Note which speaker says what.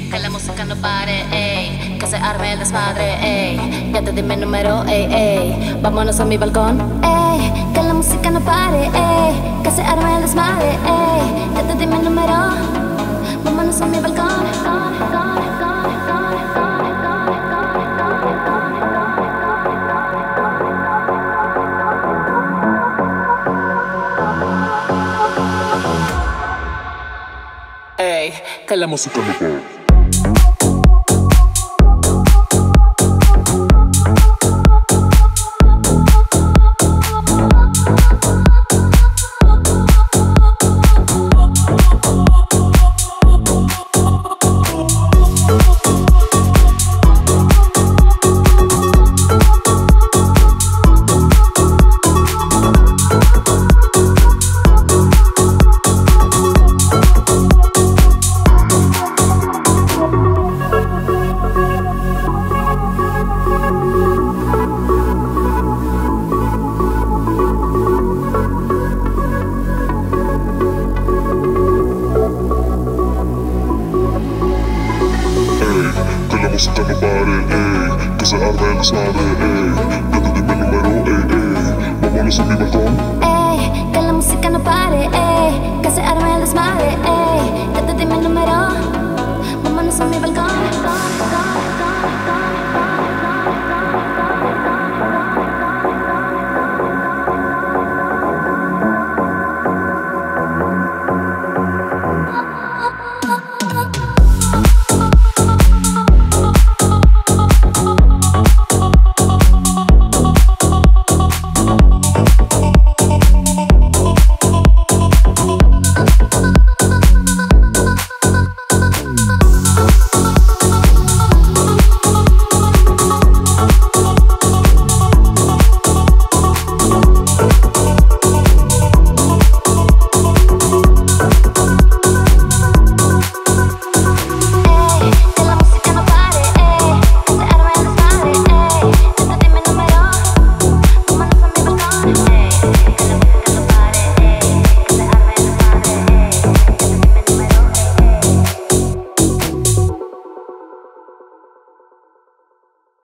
Speaker 1: que la música no pare, ey, que se arme el desmadre, ey, ya te di mi número, ey, ey, vámonos a mi balcón, ey, que la música no pare, ey, que se arme el desmadre, ey, ya te di mi número, vámonos a mi balcón. Ey, que la música no pare.
Speaker 2: música no pare, ey, que se arme el desmadre, ey, ya te di mi número, ey, ey, vámonos a mi balcón.
Speaker 1: Ey, que la música no pare, ey, que se arme el desmadre, ey.